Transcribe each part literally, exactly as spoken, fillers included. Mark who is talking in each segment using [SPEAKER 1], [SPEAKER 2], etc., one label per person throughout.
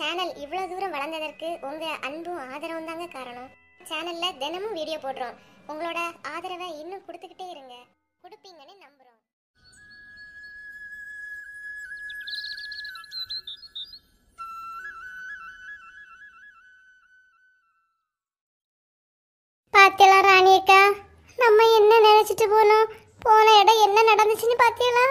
[SPEAKER 1] Channel இவ்வளவு தூரம் வளர்ந்ததற்கு உங்க அன்பும் ஆதரவும் தாங்க காரணம். சேனல்ல தினமும் வீடியோ போடுறோம். உங்களோட ஆதரவை இன்னும் கொடுத்துக்கிட்டே இருங்க. கொடுப்பீங்கன்னு நம்புறோம். பாத்தியலா ராணியக்கா, நம்ம என்ன நினைச்சிட்டு போனோம், போன இடம் என்ன நடந்துச்சுன்னு பாத்தியலா?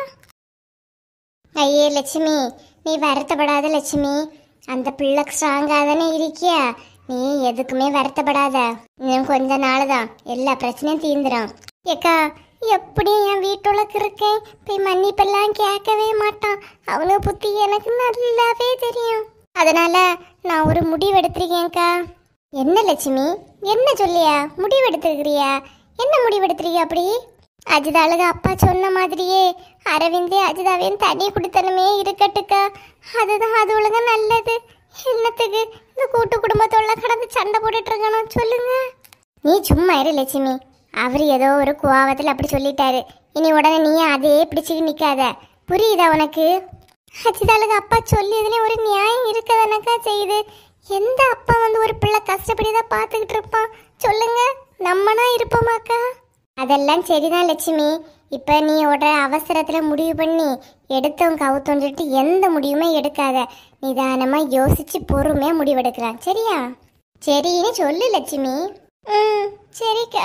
[SPEAKER 1] ஐயே லட்சுமி, நீ வருத்தப்படாத லட்சுமி. அந்த பிள்ளை ஸ்ட்ராங்காக தானே இருக்கியா, நீ எதுக்குமே வருத்தப்படாத. இன்னும் கொஞ்ச நாள் தான் எல்லா பிரச்சனையும் தீந்துடும். ஏக்கா, எப்படியும் என் வீட்டுக்கு இருக்கேன் போய் மன்னிப்பெல்லாம் கேட்கவே மாட்டான். அவனு புத்தி எனக்கு நல்லாவே தெரியும். அதனால நான் ஒரு முடிவு எடுத்திருக்கேன்க்கா. என்ன லட்சுமி, என்ன சொல்லியா முடிவு எடுத்துருக்கிறியா? என்ன முடிவு எடுத்துருக்கியா? அப்படி அஜிதாளுக்கு அப்பா சொன்ன மாதிரியே அரவிந்தே அஜிதாவையும் தனி குடித்தனமே இருக்கட்டுக்கா. அதுதான் அது ஒழுங்க நல்லது. என்னத்துக்கு இந்த கூட்டு குடும்பத்தோட கடந்து சண்டை போட்டுட்டு இருக்கணும் சொல்லுங்க. நீ சும்மா இரு லட்சுமி. அவர் ஏதோ ஒரு கோவத்தில் அப்படி சொல்லிட்டாரு. இனி உடனே நீ அதே பிடிச்சிட்டு நிற்காத. புரியுதா உனக்கு? அஜிதாளுக்கு அப்பா சொல்லியதுலேயே ஒரு நியாயம் இருக்கதானக்கா செய்யுது. எந்த அப்பா வந்து ஒரு பிள்ளை கஷ்டப்படிதான் பார்த்துக்கிட்டு இருப்பான் சொல்லுங்க? நம்மனா இருப்போமாக்கா? அதெல்லாம் சரிதான் லட்சுமி. இப்போ நீ உடனே அவசரத்தில் முடிவு பண்ணி எடுத்தவங்க கவுத்தோன்னு சொல்லிட்டு எந்த முடிவுமே எடுக்காத. நிதானமாக யோசிச்சு பொறுமையாக முடிவெடுக்கலாம், சரியா? சரின்னு சொல்லு லட்சுமி. ம் சரிக்கா.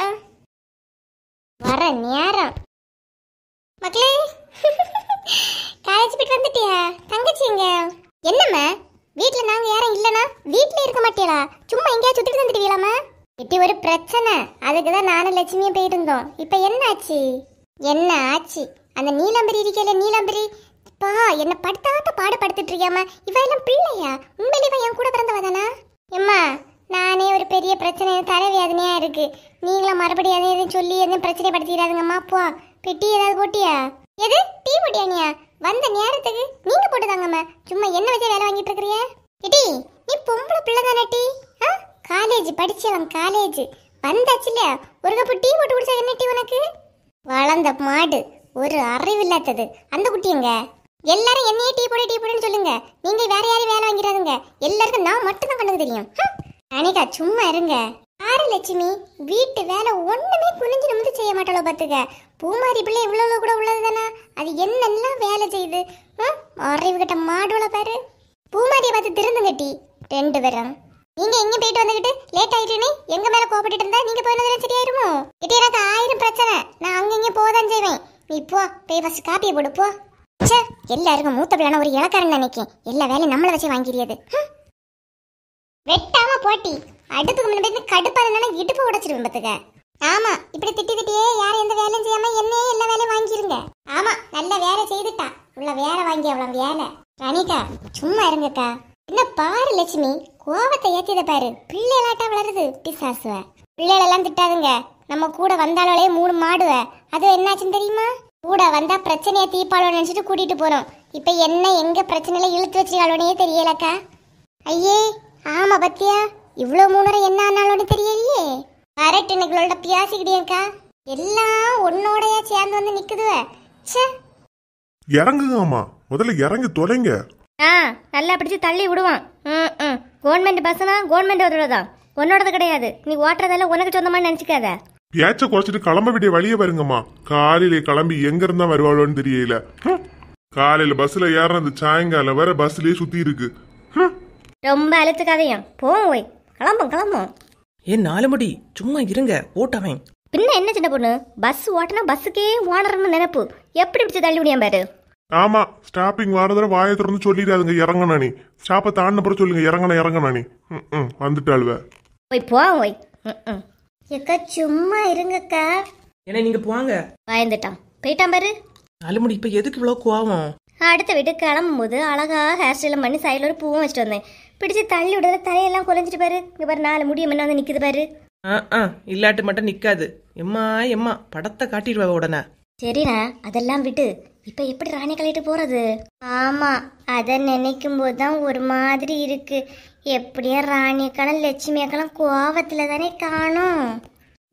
[SPEAKER 1] வர நேரம் மக்களே. காலேஜ் போயிட்டு வந்துட்டியா தங்கச்சிங்க? என்னம்மா வீட்டில் நாங்கள் யாரும் இல்லைனா வீட்டில் இருக்க மாட்டேலா? சும்மா எங்கேயா சுற்றிட்டு வந்துடுவீங்களாம்மா? இட்டி ஒரு பிரச்சனை, அதுக்கு தான் நானும் லட்சுமியும் போயிருந்தோம். இப்போ என்ன ஆச்சு? என்ன ஆச்சு? அந்த நீலாம்பரி இருக்கல, நீலாம்பரி பா என்ன படுத்தாத்த பாடுபடுத்திட்டு இருக்கியாமா? இவ எல்லாம் பிள்ளையா? உண்மையிலே இவன் என் கூட பிறந்தவதானா? எம்மா, நானே ஒரு பெரிய பிரச்சனை, தலைவேதனையா இருக்கு. நீங்களும் மறுபடியும் அதே எதுவும் சொல்லி எதுவும் பிரச்சனை படுத்திடாதுங்கம்மா. போ போய் டீ ஏதாவது போட்டியா? எது டீ போட்டியானியா? வந்த நேரத்துக்கு நீங்க போட்டுதாங்கம்மா. சும்மா என்ன வச்சு வேலை வாங்கிட்டு இருக்கிறிய? இடி நீ பொம்பளை பிள்ளை தானே? டீ ஆ காலேஜ் படிச்சவன், காலேஜ் வந்தாச்சு இல்லையா? ஒரு கப்பு டீ போட்டு குடிச்சா என்ன டீ உனக்கு? வளர்ந்த மாடு, ஒரு அறிவில்லாதது அந்த குட்டிங்க. எல்லாரும் என்னையே டீ போடு டீ போடுன்னு சொல்லுங்க. நீங்க வேற யாரையும் வேலை வாங்கிறாதுங்க. எல்லாருக்கும் நான் மட்டும் தான் கண்ணுக்கு தெரியும். அனிகா சும்மா இருங்க. ஆறு லட்சுமி வீட்டு வேலை ஒண்ணுமே குனிஞ்சு நிமிந்து செய்ய மாட்டாளோ பாத்துக்க. பூமாரி பிள்ளை இவ்வளவு கூட உள்ளது தானே, அது என்னெல்லாம் வேலை செய்யுது. அறிவு கிட்ட மாடுவளை பாரு. பூமாரியை பார்த்து திருந்துங்க டீ ரெண்டு பேரும். நீங்க எங்க போயிட்டு வந்துகிட்டு லேட் ஆயிட்டுன்னு எங்க மேல கோபப்பட்டு இருந்தா நீங்க போனதுல சரியாயிருமோ? இட்டி எனக்கு ஆயிரம் பிரச்சனை, நான் அங்க இங்க போதான் செய்வேன். நீ போ போய் ஃபர்ஸ்ட் காப்பியை போடு போ. சே, எல்லாருக்கும் மூத்த பிள்ளைனா ஒரு இலக்காரன் நினைக்கேன். எல்லா வேலையும் நம்மளை வச்சு வாங்கிறியது. வெட்டாம போட்டி அடுப்புக்கு முன்னாடி கடுப்பா இருந்தா இடுப்பு உடைச்சிருவேன் பத்துக்க. ஆமா, இப்படி திட்டி திட்டியே யாரும் எந்த வேலையும் செய்யாம என்னையே எல்லா வேலையும் வாங்கிருங்க. ஆமா, நல்ல வேலை செய்துட்டா உள்ள வேலை வாங்கி அவ்வளோ வேலை. ராணிகா சும்மா இருங்கக்கா. என்ன பாரு லட்சுமி, கோவத்தை ஏத்தியத பாரு. பிள்ளைகளாட்டா வளருது பிசாசுவ. பிள்ளைகளெல்லாம் திட்டாதுங்க. நம்ம கூட வந்தாலே மூணு மாடுவ. அது என்னாச்சுன்னு தெரியுமா? கூட வந்தா பிரச்சனையை தீப்பாளோ நினைச்சிட்டு கூட்டிட்டு போறோம். இப்ப என்ன எங்க பிரச்சனையில இழுத்து வச்சிருக்காளோனே தெரியலக்கா. ஐயே ஆமா பத்தியா, இவ்வளவு மூணரை என்ன ஆனாலும் தெரியலையே. கரெக்ட், இன்னைக்கு பியாசிக்கிட்டேக்கா. எல்லாம் உன்னோடையா சேர்ந்து வந்து நிக்குதுவ.
[SPEAKER 2] இறங்குங்கம்மா, முதல்ல இறங்கி தொலைங்க.
[SPEAKER 3] ஆ நல்லா பிடிச்சி தள்ளி விடுவான். ம் ம் கவர்மெண்ட் பஸ்னா கவர்மெண்ட் தான், உன்னோடது கிடையாது. நீ ஓட்டுறதெல்லாம் உனக்கு சொந்தமா நினைச்சுக்காத.
[SPEAKER 2] பேச்ச குறைச்சிட்டு கிளம்ப வேண்டிய வழியே வருங்கம்மா. காலையில கிளம்பி எங்க இருந்தா வருவாளோன்னு தெரியல. காலையில பஸ்ல ஏறது சாயங்காலம் வர பஸ்லயே சுத்தி இருக்கு.
[SPEAKER 3] ரொம்ப அழுத்துக்காதையும் போய் கிளம்பும் கிளம்பும்.
[SPEAKER 4] ஏன் நாலு முடி சும்மா இருங்க, ஓட்டவன்.
[SPEAKER 3] பின்ன என்ன சின்ன பொண்ணு, பஸ் ஓட்டினா பஸ்ஸுக்கே ஓனர்னு நினைப்பு. எப்படி பிடிச்சி தள்ளி முடியாம பாரு.
[SPEAKER 2] ஆமா, ஸ்டாப்பிங் வாரதர வாயை திறந்து சொல்லிடாதுங்க. இறங்கணா நீ ஸ்டாப்பை தாண்டின பிறகு சொல்லுங்க. இறங்கணா இறங்கணா நீ. ம் வந்துட்டாளுவ.
[SPEAKER 3] போய் போ போய். ம்
[SPEAKER 1] ஏக்கா சும்மா இருங்கக்கா.
[SPEAKER 4] ஏன்னா நீங்க போவாங்க.
[SPEAKER 3] பயந்துட்டான் போயிட்டான் பாரு.
[SPEAKER 4] நாலு முடி இப்ப எதுக்கு இவ்வளவு கோவம்?
[SPEAKER 3] அடுத்த வீட்டுக்கு கிளம்பும் போது அழகா ஹேர் ஸ்டைலம் பண்ணி சைடில் ஒரு பூவும் வச்சுட்டு வந்தேன். பிடிச்சி தள்ளி விடுற தலையெல்லாம் குறைஞ்சிட்டு பாரு. இங்க பாரு நாலு முடியும் என்ன வந்து நிக்குது பாரு.
[SPEAKER 4] ஆ ஆ இல்லாட்டு மட்டும் நிக்காது. எம்மா எம்மா படத்தை காட்டிடுவா உடனே.
[SPEAKER 3] சரிண்ணா, அதெல்லாம் விட்டு இப்ப எப்படி ராணி கழிட்டு போறது?
[SPEAKER 1] ஆமா, அதை நினைக்கும் போதுதான் ஒரு மாதிரி இருக்கு. எப்படியா ராணியக்கான லட்சுமியக்கெல்லாம் கோவத்துல தானே காணும்.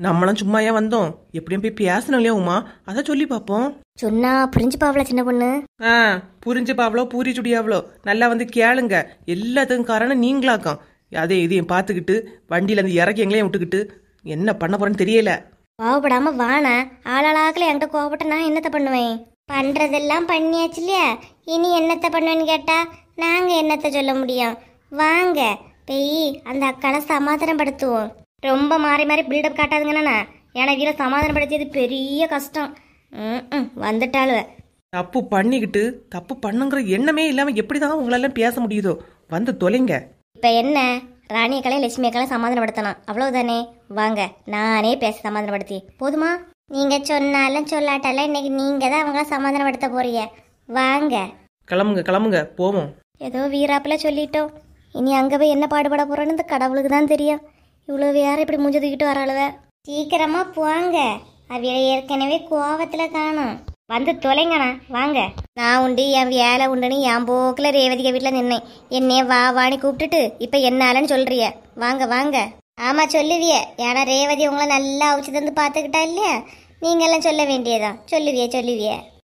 [SPEAKER 4] நம்மளும் சும்மா ஏன் வந்தோம், எப்படியும் போய் பேசணும் இல்லையா உமா, அதை சொல்லி பார்ப்போம்.
[SPEAKER 3] சொன்னா புரிஞ்சுப்பாவள சின்ன பொண்ணு.
[SPEAKER 4] ஆ புரிஞ்சு பாவளோ பூரி சுடியாவளோ நல்லா வந்து கேளுங்க, எல்லாத்துக்கும் காரணம் நீங்களாக்கம். அதே இதையும் பார்த்துக்கிட்டு வண்டியில இருந்து இறக்கி எங்களையும் விட்டுக்கிட்டு என்ன பண்ண போறேன்னு தெரியல.
[SPEAKER 3] கோவப்படாம வானா, ஆளாளாக்கல என்கிட்ட கோவப்பட்ட நான் என்னத்த பண்ணுவேன்?
[SPEAKER 1] பண்றதெல்லாம் பண்ணியாச்சு இல்லையா, இனி என்னத்த பண்ணுவேன்னு கேட்டா நாங்க என்னத்த சொல்ல முடியும்? வாங்க போய் அந்த அக்காளை சமாதானப்படுத்துவோம்.
[SPEAKER 3] ரொம்ப மாறி மாறி பில்டப் காட்டாதுங்கண்ணா, ஏன்னா வீர சமாதானப்படுத்தியது பெரிய கஷ்டம். ம் வந்துட்டாளுவ.
[SPEAKER 4] தப்பு பண்ணிக்கிட்டு தப்பு பண்ணுங்கிற எண்ணமே இல்லாம எப்படிதான் உங்களெல்லாம் பேச முடியுதோ, வந்து தொலைங்க.
[SPEAKER 3] இப்ப என்ன, ராணியக்களையும் லட்சுமி அக்களையும் சமாதானப்படுத்தலாம், அவ்வளவுதானே? வாங்க நானே பேச சமாதானப்படுத்தி போதுமா?
[SPEAKER 1] நீங்க சொன்னாலும் சொல்லாட்டாலும் இன்னைக்கு நீங்க தான் அவங்கள சமாதானப்படுத்த போறீங்க. வாங்க
[SPEAKER 4] கிளம்புங்க கிளம்புங்க போவோம்.
[SPEAKER 3] ஏதோ வீராப்பில சொல்லிட்டோம், இனி அங்கே போய் என்ன பாடுபட போறோன்னு இந்த கடவுளுக்கு தான் தெரியும். இவ்வளோ வேற இப்படி மூஞ்ச தூக்கிட்டு வராளுவ.
[SPEAKER 1] சீக்கிரமா போங்க, அவைய ஏற்கனவே கோவத்துல காணும்.
[SPEAKER 3] வந்து தொலைங்கண்ணா வாங்க. நான் உண்டு என் வேலை உண்டுன்னு என் போக்கில் ரேவதிக வீட்டில் நின்னேன். என்னைய வா வாணி கூப்பிட்டுட்டு இப்போ என்னாலன்னு சொல்றிய. வாங்க வாங்க.
[SPEAKER 1] ஆமா சொல்லுவிய, ஏன்னா ரேவதி உங்களை நல்லா அவிச்சு தந்து பாத்துக்கிட்டா இல்லையா, நீங்க எல்லாம் சொல்ல வேண்டியதான். சொல்லுவிய சொல்லுவிய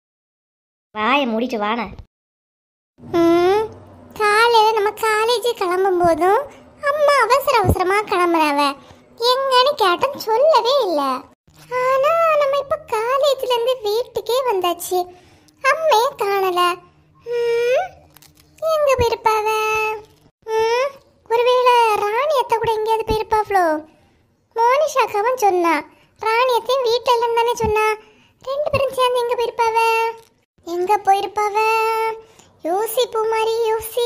[SPEAKER 3] வாயை மூடிட்டு வாண.
[SPEAKER 1] ம் காலையில நம்ம காலேஜ் கிளம்பும் போதும் அம்மா அவசர அவசரமா கிளம்புறாவ, எங்கன்னு கேட்டோம் சொல்லவே இல்லை. ஆனா நம்ம இப்ப காலேஜ்ல இருந்து வீட்டுக்கே வந்தாச்சு, அம்மையே காணல. ம், எங்க போயிருப்பாவ? ம், ஒருவேளை ராணியத்தை கூட எங்கேயாவது போயிருப்பாவளோ? மோனிஷாக்காவும் சொன்னா, ராணியத்தையும் வீட்டுல இல்லைன்னு தானே சொன்னா. ரெண்டு பேரும் சேர்ந்து எங்க போயிருப்பாவ? எங்க போயிருப்பாவ? யோசி பூமாரி யோசி.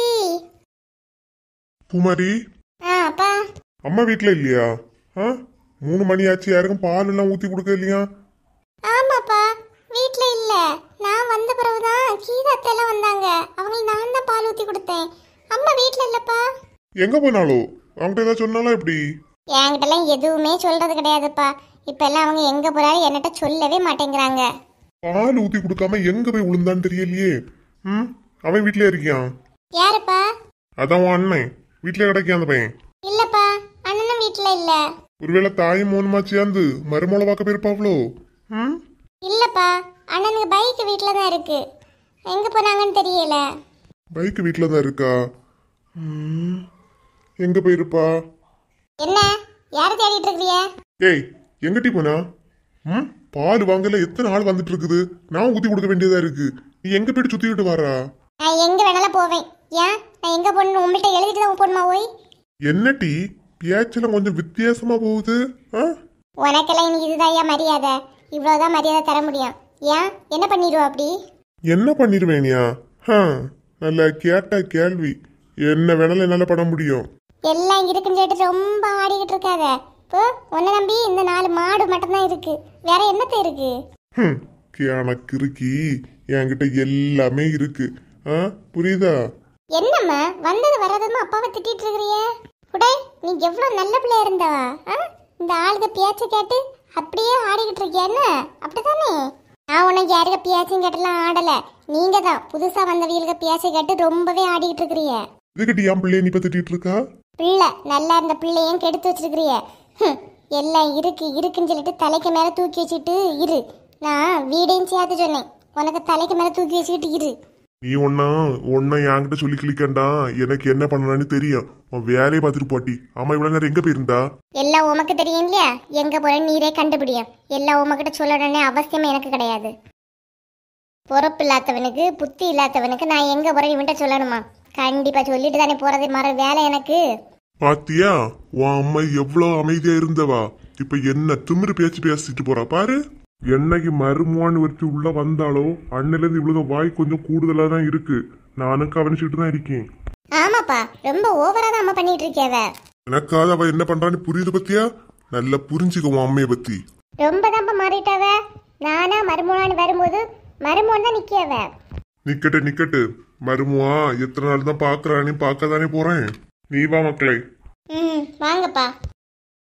[SPEAKER 2] பூமாரி,
[SPEAKER 1] ஆ அப்பா.
[SPEAKER 2] அம்மா வீட்ல இல்லையா? ஆ மூணு மணி ஆச்சு, யாருக்கும் பால் எல்லாம் ஊத்தி கொடுக்க இல்லையா?
[SPEAKER 1] ஆமாப்பா வீட்ல இல்ல, நான் வந்த பிறகுதான் கீதாத்தை எல்லாம் வந்தாங்க, அவங்க நான் தான் பால் ஊத்தி கொடுத்தேன். அம்மா வீட்ல இல்லப்பா.
[SPEAKER 2] எங்க போனாலோ? அவங்ககிட்ட ஏதாவது சொன்னாலும் எப்படி?
[SPEAKER 1] என்கிட்ட எல்லாம் எதுவுமே சொல்றது கிடையாதுப்பா. இப்ப எல்லாம் அவங்க எங்க போறாலும் என்னட்ட சொல்லவே மாட்டேங்கிறாங்க.
[SPEAKER 2] பால் ஊத்தி கொடுக்காம எங்க போய் விழுந்தான்னு தெரியலையே. ம், அவன் வீட்லயே இருக்கியான்.
[SPEAKER 1] யாருப்பா?
[SPEAKER 2] அதான் உன் அண்ணன் வீட்லயே கிடைக்கியா அந்த பையன்?
[SPEAKER 1] இல்லப்பா அண்ணனும் வீட்ல இல்ல.
[SPEAKER 2] ஒருவேளை தாயும் மோனுமா சேர்ந்து மருமலை பார்க்க போயிருப்பாவளோ? ம்,
[SPEAKER 1] இல்லப்பா அண்ணனுக்கு பைக் வீட்ல தான் இருக்கு, எங்க போனாங்கன்னு தெரியல.
[SPEAKER 2] பைக் வீட்ல தான் இருக்கா? ம், எங்க போயிருப்பா?
[SPEAKER 1] என்ன யார தேடிட்டு இருக்கீங்க?
[SPEAKER 2] ஏய் எங்கட்டி போனா? ம், பால் வாங்கல எத்தனை ஆள் வந்துட்டு இருக்குது, நான் ஊத்தி கொடுக்க வேண்டியதா இருக்கு. நீ எங்க போயிட்டு சுத்திக்கிட்டு வாரா?
[SPEAKER 1] நான் எங்க வேணாலும் போவேன். ஏன் நான் எங்க போகணும் உங்கள்கிட்ட எழுதிட்டு தான் போகணுமா? ஓய்
[SPEAKER 2] என்னட்டி பேச்செல்லாம் கொஞ்சம் வித்தியாசமா போகுது. ஆ,
[SPEAKER 1] உனக்கெல்லாம் இன்னைக்கு இதுதான் மரியாதை, இவ்வளவுதான் மரியாதை தர முடியும். ஏன் என்ன பண்ணிடுவோம் அப்படி?
[SPEAKER 2] என்ன பண்ணிருவேனியா? ஹ, நல்ல கேட்ட கேள்வி. என்ன வேணாலும் என்னால பண்ண முடியும்.
[SPEAKER 1] எல்லாம் இருக்குன்னு சொல்லிட்டு ரொம்ப ஆடிக்கிட்டு இருக்காத. இப்போ உன்னை நம்பி இந்த நாலு மாடு மட்டும்தான் இருக்கு, வேற என்னத்த இருக்கு?
[SPEAKER 2] ஹம், எனக்கு இருக்கி என்கிட்ட எல்லாமே இருக்கு. ஆ, புரியுதா?
[SPEAKER 1] என்னம்மா வந்தது வராததுமா அப்பாவை திட்டிட்டு இருக்கிறிய? உடே நீ எவ்வளவு நல்ல பிள்ளையா இருந்தவா? இந்த ஆளுக பேச்ச கேட்டு அப்படியே ஆடிக்கிட்டு இருக்கியான்னு அப்படித்தானே? நான் உனக்கு யாருக்க பேச்சும் கேட்டெல்லாம் ஆடல, நீங்க தான் புதுசா வந்தவங்களுக்கு பேச்ச கேட்டு ரொம்பவே ஆடிக்கிட்டு இருக்கிறிய.
[SPEAKER 2] இதுக்கிட்ட என் பிள்ளைய நீ இப்ப திட்டிட்டு இருக்கா?
[SPEAKER 1] பிள்ளை நல்லா இருந்த பிள்ளையும் கெடுத்து வச்சிருக்கிறிய. எல்லாம் இருக்கு இருக்குன்னு சொல்லிட்டு தலைக்கு மேல தூக்கி வச்சுட்டு இரு. நான் வீடையும் சேர்த்து சொன்னேன், உனக்கு தலைக்கு மேல தூக்கி வச்சுக்கிட்டு இரு.
[SPEAKER 2] நீ ஒன்னா ஒன்ன என்கிட்ட சொல்லி கிளிக்கண்டா, எனக்கு என்ன பண்ணலான்னு தெரியும். உன் வேலையை பார்த்துட்டு போட்டி. ஆமா, இவ்வளவு நேரம் எங்க போயிருந்தா?
[SPEAKER 1] எல்லாம் உமக்கு தெரியும் இல்லையா, எங்க போறேன்னு நீரே கண்டுபிடியும். எல்லாம் உமக்கிட்ட சொல்லணும்னு அவசியமே எனக்கு கிடையாது. பொறுப்பு இல்லாதவனுக்கு புத்தி இல்லாதவனுக்கு நான் எங்க போறேன் இவன்ட்ட சொல்லணுமா? கண்டிப்பா சொல்லிட்டு தானே போறதே, மற வேலை எனக்கு.
[SPEAKER 2] பாத்தியா உன் அம்மா எவ்வளவு அமைதியா இருந்தவா, இப்ப என்ன திமிரு பேச்சு பேசிட்டு போறா பாரு. என்னைக்கு மருமோன்னு வச்சு உள்ள வந்தாலோ அண்ணில இருந்து இவ்வளவு வாய் கொஞ்சம் கூடுதலா தான் இருக்கு. நானும் கவனிச்சுட்டு தான் இருக்கேன்.
[SPEAKER 1] ஆமாப்பா ரொம்ப ஓவரா தான் அம்மா பண்ணிட்டு இருக்கேவ.
[SPEAKER 2] எனக்காவது அவ என்ன பண்றான்னு புரியுது பத்தியா? நல்லா புரிஞ்சுக்க உன் அம்மைய பத்தி.
[SPEAKER 1] ரொம்ப தான்ப்பா மாறிட்டாவ. நானா மருமோனான்னு வரும்போது மருமோன் தான் நிக்கவ.
[SPEAKER 2] நிக்கட்டு நிக்கட்டு மருமுவா, எத்தனை நாள் தான் பாக்குறானே பார்க்க தானே போறேன். நீ வா மக்களே.
[SPEAKER 1] ம் வாங்கப்பா.